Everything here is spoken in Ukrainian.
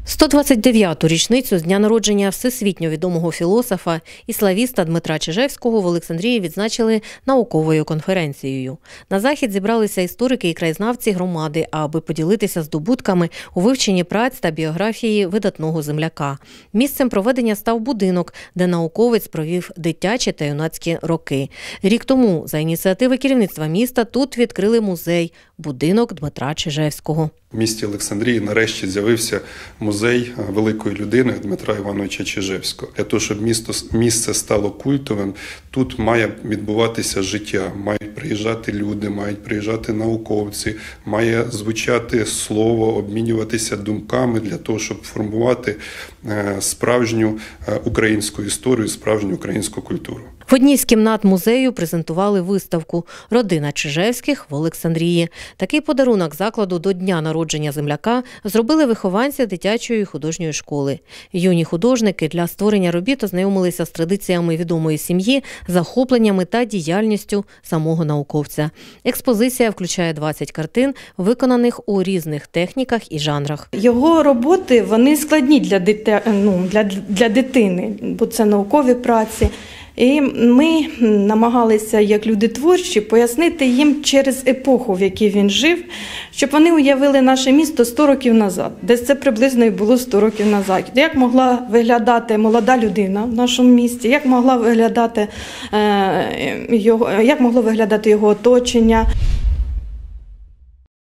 129-ту річницю з дня народження всесвітньо відомого філософа і славіста Дмитра Чижевського в Олександрії відзначили науковою конференцією. На захід зібралися історики і краєзнавці громади, аби поділитися здобутками у вивченні праць та біографії видатного земляка. Місцем проведення став будинок, де науковець провів дитячі та юнацькі роки. Рік тому, за ініціативи керівництва міста, тут відкрили музей «Будинок Дмитра Чижевського». В місті Олександрії нарешті з'явився музей великої людини Дмитра Івановича Чижевського. Для того, щоб місце стало культовим, тут має відбуватися життя, мають приїжджати люди, мають приїжджати науковці, має звучати слово, обмінюватися думками для того, щоб формувати справжню українську історію, справжню українську культуру. В одній з кімнат музею презентували виставку «Родина Чижевських в Олександрії». Такий подарунок закладу до дня народження земляка зробили вихованці дитячої художньої школи. Юні художники для створення робіт ознайомилися з традиціями відомої сім'ї, захопленнями та діяльністю самого науковця. Експозиція включає 20 картин, виконаних у різних техніках і жанрах. Його роботи, вони складні для дитини, бо це наукові праці. І ми намагалися, як люди творчі, пояснити їм через епоху, в якій він жив, щоб вони уявили наше місто 100 років назад. Десь це приблизно і було 100 років назад. Як могла виглядати молода людина в нашому місті, як могло виглядати його оточення.